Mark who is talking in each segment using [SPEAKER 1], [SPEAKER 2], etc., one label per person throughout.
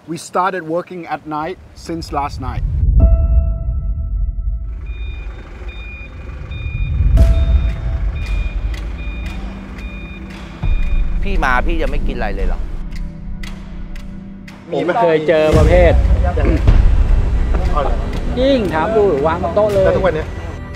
[SPEAKER 1] We started working at night since last night.
[SPEAKER 2] พี่มาพี่จะไม่กินอะไรเลยเหรอ
[SPEAKER 3] ผมเคยเจอประเภทยิ่งถามดูวางบนโต๊ะเลยแล้วทุกวันนี้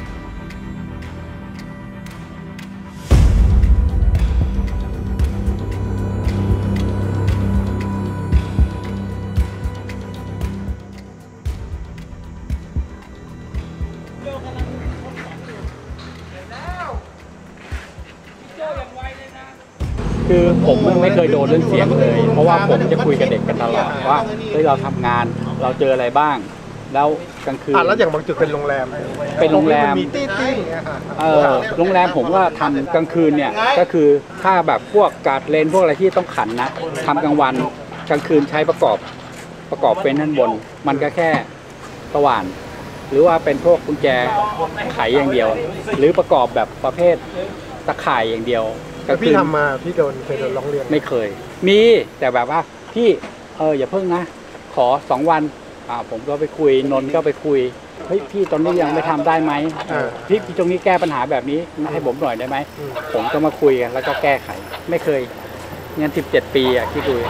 [SPEAKER 3] คือผมไม่เคยโดนเรื่องเสียงเลยเพราะว่าผมจะคุยกับเด็กกันตลอดว่าเฮ้ยเราทำงานเราเจออะไรบ้างแล้วกลางคืน
[SPEAKER 4] แล้วอย่างบางจุดเป็นโรงแรมมีตี้
[SPEAKER 3] โรงแรมผมก็ทำกลางคืนเนี่ยก็คือถ้าแบบพวกการ์ดเลนพวกอะไรที่ต้องขันนะทำกลางวันกลางคืนใช้ประกอบเป็นด้านบนมันก็แค่สว่านหรือว่าเป็นพวกกุญแจไขอย่างเดียวหรือประกอบแบบประเภทตะข่ายอย่างเดียว
[SPEAKER 4] พี่ทำมาพี่เคยโดนร้องเรียน
[SPEAKER 3] ไม่เคยมีแต่แบบว่าพี่อย่าเพิ่งนะขอ2 วันผมก็ไปคุยนนท์ก็ไปคุยเฮ้ยพี่ตอนนี้ยังไม่ทำได้ไหมพี่ตรงนี้แก้ปัญหาแบบนี้ให้ผมหน่อยได้ไหมผมก็มาคุยกันแล้วก็แก้ไขไม่เคยงั้น17 ปีที่คุย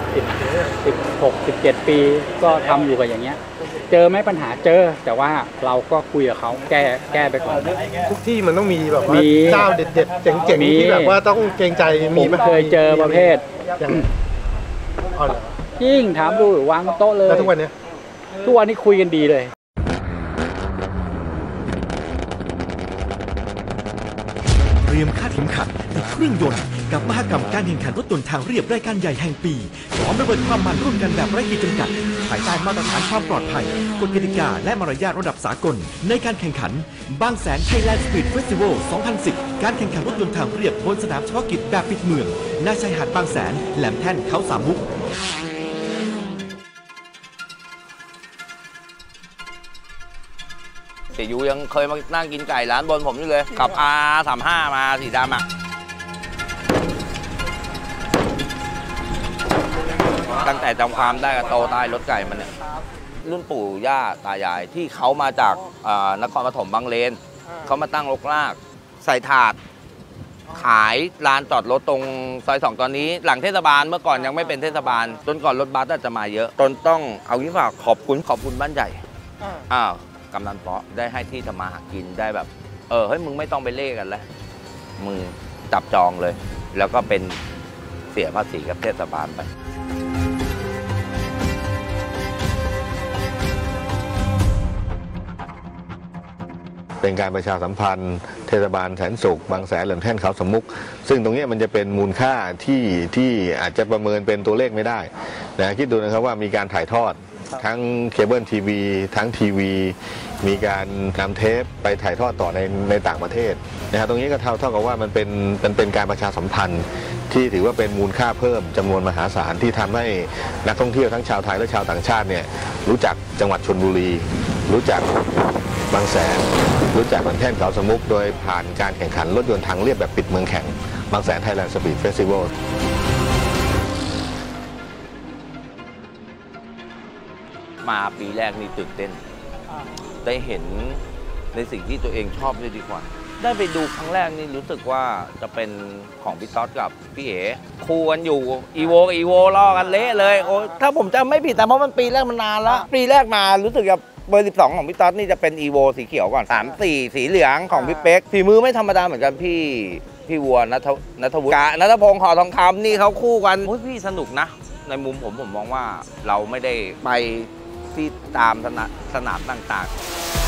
[SPEAKER 3] 16 17 ปีก็ทำอยู่กับอย่างเงี้ยเจอไหมปัญหาเจอแต่ว่าเราก็คุยกับเขาแก้ไปก่อน
[SPEAKER 4] ทุกที่มันต้องมีแบบว่าเจ้าเด็ดๆเจ๋งๆที่แบบว่าต้องเกรงใจมีไหม
[SPEAKER 3] เคยเจอประเภทยิ่งถามดูวางบนโต๊ะเลย
[SPEAKER 4] แล้วทุกวันนี้
[SPEAKER 3] คุยกันดีเลย
[SPEAKER 5] เตรียมคาดเข็มขัดติดเครื่องยนต์กับมหกรรมการแข่งขันรถยนต์ทางเรียบรายการใหญ่แห่งปีพร้อมระเบิดความมันร่วมกันแบบไร้ขีดจำกัดภายใต้มาตรฐานความปลอดภัยกฎกติกาและมารยาทระดับสากลในการแข่งขันบางแสน Thailand Speed Festival 2010 การแข่งขันรถยนต์ทางเรียบบนสนามเฉพาะกิจแบบปิดเมืองณชายหาดบางแสนแหลมแท่นเขาสามมุก
[SPEAKER 2] เสียยูยังเคยมานั่งกินไก่ร้านบนผมอยู่เลยขับ R35 มาสีดำตั้งแต่จำความได้กับโตใต้รถไก่มันเนี่ยรุ่นปู่ย่าตายายที่เขามาจากนครปฐมบางเลนเขามาตั้งรกรากใส่ถาดขายลานจอดรถตรงซอย2ตอนนี้หลังเทศบาลเมื่อก่อนยังไม่เป็นเทศบาลจนก่อนรถบัสจะมาเยอะจนต้องเอางี้ฝากขอบคุณบ้านใหญ่กำนันเปาะได้ให้ที่ทำมาหากินได้แบบเฮ้ยมึงไม่ต้องไปเล่กันแล้วมึงจับจองเลยแล้วก็เป็นเสียภาษีกับเทศบาลไป
[SPEAKER 6] เป็นการประชาสัมพันธ์เทศบาลแสนสุขบางแสนแหลมแท่นเขาสามมุกซึ่งตรงนี้มันจะเป็นมูลค่าที่อาจจะประเมินเป็นตัวเลขไม่ได้นะคิดดูนะครับว่ามีการถ่ายทอดทั้งเคเบิลทีวีทั้งทีวีมีการนำเทปไปถ่ายทอดต่อในต่างประเทศนะครับตรงนี้ก็เท่ากับว่ามันเป็นการประชาสัมพันธ์ที่ถือว่าเป็นมูลค่าเพิ่มจำนวนมหาศาลที่ทำให้นักท่องเที่ยวทั้งชาวไทยและชาวต่างชาติเนี่ยรู้จักจังหวัดชลบุรีรู้จักบางแสนรู้จักแหลมแท่นเขาสามมุกโดยผ่านการแข่งขันรถยนต์ทางเรียบแบบปิดเมืองแข่งบางแสน Thailand Speed Festival
[SPEAKER 2] มาปีแรกนี่ตื่นเต้นได้เห็นในสิ่งที่ตัวเองชอบเลยดีกว่าได้ไปดูครั้งแรกนี่รู้สึกว่าจะเป็นของพี่ต๊อดกับพี่เอ๋คู่กันอยู่อีโวล่อกันเละเลยโอ้ถ้าผมจำไม่ผิดแต่เพราะมันปีแรกมันนานแล้วปีแรกมารู้สึกจะเบอร์ 12ของพี่ต๊อดนี่จะเป็นอีโวสีเขียวก่อน3-4สีเหลืองของพี่เป๊กฝีมือไม่ธรรมดาเหมือนกันพี่วัวณัฐวุฒิกะณัฐพงศ์หอทองคำนี่เขาคู่กันโอ้ยพี่สนุกนะในมุมผมมองว่าเราไม่ได้ไปที่ตามสนามต่าง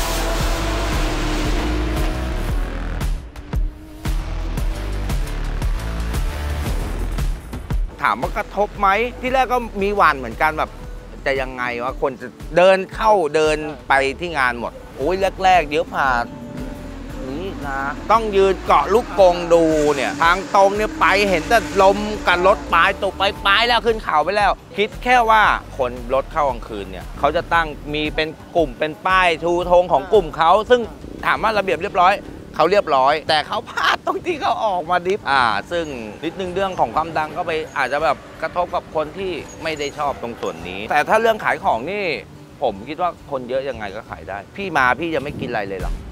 [SPEAKER 2] ๆถามว่ากระทบไหมที่แรกก็มีหวั่นเหมือนกันแบบจะยังไงวะคนจะเดินไปที่งานหมดโอ้ยแรกๆเดี๋ยวผ่านนี้นะต้องยืนเกาะลูกกงดูเนี่ยทางตรงเนี่ยไปเห็นแต่ลมกันรถปลายตกไปแล้วขึ้นเขาไปแล้วคิดแค่ว่าคนรถเข้ากลางคืนเนี่ยเขาจะตั้งมีเป็นกลุ่มเป็นป้ายชูธงของกลุ่มเขาซึ่งถามว่าระเบียบเรียบร้อยเขาเรียบร้อย แต่เขาพลาดตรงที่เขาออกมาดิฟซึ่งนิดนึงเรื่องของความดังก็ไปอาจจะแบบกระทบกับคนที่ไม่ได้ชอบตรงส่วนนี้ แต่ถ้าเรื่องขายของนี่ผมคิดว่าคนเยอะยังไงก็ขายได้พี่มาพี่จะไม่กินอะไรเลยหรอ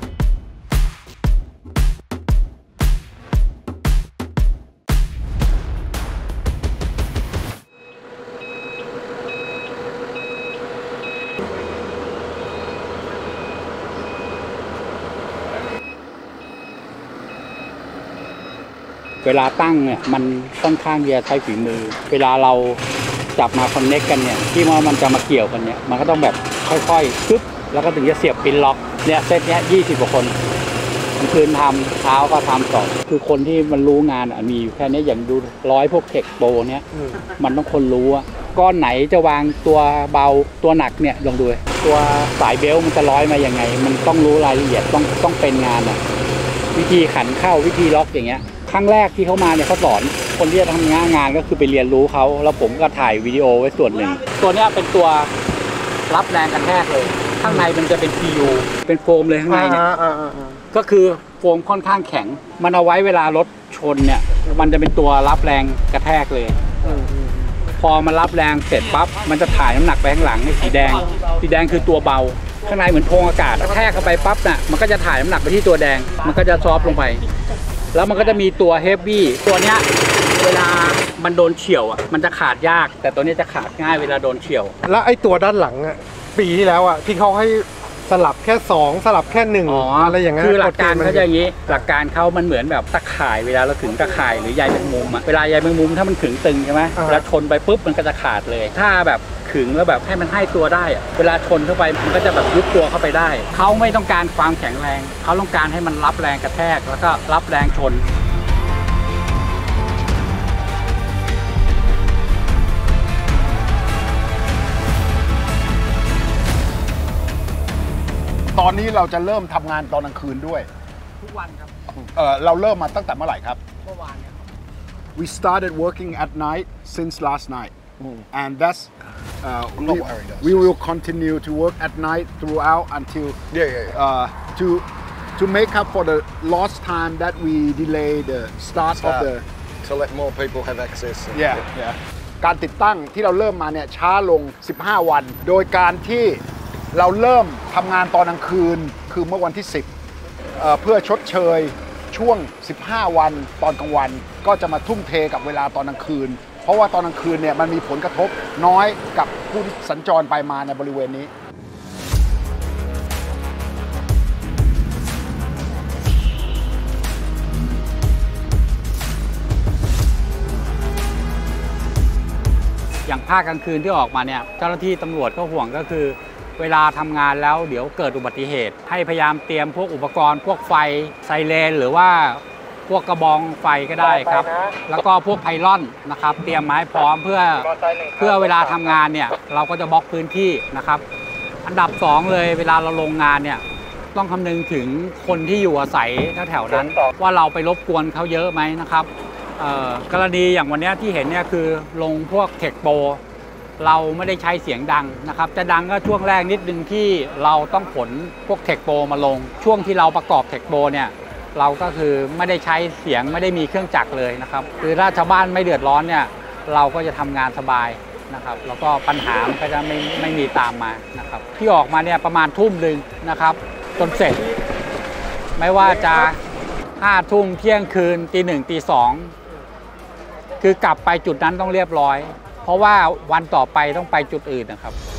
[SPEAKER 3] เวลาตั้งเนี่ยมันค่อนข้างจะใช้ฝีมือเวลาเราจับมาคอนเน็กกันเนี่ยที่ว่ามันจะมาเกี่ยวกันเนี่ยมันก็ต้องแบบค่อยๆปึ๊บแล้วก็ถึงจะเสียบปินล็อกเนี่ยเซตเนี้ย20 กว่าคนคืนทำเช้าก็ทำต่อคือคนที่มันรู้งานมีอยู่แค่นี้อย่างดูพวกเทคโปรเนี่ยมันต้องคนรู้ว่าก้อนไหนจะวางตัวเบาตัวหนักเนี่ยลองดูตัวสายเบลมันจะร้อยมาอย่างไงมันต้องรู้รายละเอียดต้องเป็นงานอะวิธีขันเข้าวิธีล็อกอย่างเงี้ยครั้งแรกที่เขามาเนี่ยเขาสอนคนที่จะทำงานก็คือไปเรียนรู้เขาแล้วผมก็ถ่ายวิดีโอไว้ส่วนหนึ่งตัวนี้เป็นตัวรับแรงกระแทกเลยข้างในมันจะเป็น PU เป็นโฟมเลยข้างในเนี่ยก็คือโฟมค่อนข้างแข็งมันเอาไว้เวลารถชนเนี่ยมันจะเป็นตัวรับแรงกระแทกเลยพอมันรับแรงเสร็จปั๊บมันจะถ่ายน้ำหนักไปข้างหลังในสีแดงคือตัวเบาข้างในเหมือนโพรงอากาศกระแทกเข้าไปปั๊บน่ะมันก็จะถ่ายน้ำหนักไปที่ตัวแดงมันก็จะซอฟต์ลงไปแล้วมันก็จะมีตัวเฮฟวี่ตัวเนี้ยเวลามันโดนเฉี่ยวมันจะขาดยากแต่ตัวนี้จะขาดง่ายเวลาโดนเฉี่ยว
[SPEAKER 4] แล้วไอ้ตัวด้านหลังปีที่แล้วที่เขาให้สลับแค่2สลับแค่1อะไรอย่างเงี้ย
[SPEAKER 3] คือหลักการเขาจะอย่างนี้หลักการเขามันเหมือนแบบตะข่ายเวลาเราถึงตะข่ายหรือใยแมงมุมเวลาใยแมงมุมถ้ามันขึงตึงใช่ไหมเวลาชนไปปุ๊บมันก็จะขาดเลยถ้าแบบขึงแล้วแบบให้มันให้ตัวได้เวลาชนเข้าไปมันก็จะแบบยุบตัวเข้าไปได้เขาไม่ต้องการความแข็งแรงเขาต้องการให้มันรับแรงกระแทกแล้วก็รับแรงชน
[SPEAKER 1] ตอนนี้เราจะเริ่มทำงานตอนกลางคืนด้วย
[SPEAKER 3] ทุกวันครับ
[SPEAKER 1] เราเริ่มมาตั้งแต่เมื่อไหร่ครับ
[SPEAKER 3] เมื่อวานเนี่ย
[SPEAKER 1] We started working at night since last night and that's we will continue to work at night throughout until to make up for the lost time that we delay the start of the
[SPEAKER 7] to let more people have access
[SPEAKER 1] yeah การติดตั้งที่เราเริ่มมาเนี่ยช้าลง15 วันโดยการที่เราเริ่มทำงานตอนกลางคืนคือเมื่อวันที่10เพื่อชดเชยช่วง15 วันตอนกลางวันก็จะมาทุ่มเทกับเวลาตอนกลางคืนเพราะว่าตอนกลางคืนเนี่ยมันมีผลกระทบน้อยกับผู้ที่สัญจรไปมาในบริเวณนี้
[SPEAKER 3] อย่างภาคกลางคืนที่ออกมาเนี่ยเจ้าหน้าที่ตำรวจก็ห่วงก็คือเวลาทำงานแล้วเดี๋ยวเกิดอุบัติเหตุให้พยายามเตรียมพวกอุปกรณ์พวกไฟไซเรนหรือว่าพวกกระบองไฟก็ได้ครับแล้วก็พวกไพลอนนะครับเตรียมมาให้พร้อมเพื่อเวลาทำงานเนี่ยเราก็จะบล็อกพื้นที่นะครับอันดับ2เลยเวลาเราลงงานเนี่ยต้องคำนึงถึงคนที่อยู่อาศัยแถวนั้นว่าเราไปรบกวนเขาเยอะไหมนะครับกรณีอย่างวันนี้ที่เห็นเนี่ยคือลงพวกเทคโปรเราไม่ได้ใช้เสียงดังนะครับจะดังก็ช่วงแรกนิดนึงที่เราต้องขนพวกเทคโปรมาลงช่วงที่เราประกอบเทคโปรเนี่ยเราก็คือไม่ได้ใช้เสียงไม่ได้มีเครื่องจักรเลยนะครับคือถ้าชาวบ้านไม่เดือดร้อนเนี่ยเราก็จะทำงานสบายนะครับแล้วก็ปัญหามันก็จะไม่มีตามมานะครับที่ออกมาเนี่ยประมาณทุ่มนึงนะครับจนเสร็จไม่ว่าจะ5 ทุ่มเที่ยงคืนตี 1 ตี 2คือกลับไปจุดนั้นต้องเรียบร้อยเพราะว่าวันต่อไปต้องไปจุดอื่นนะครับ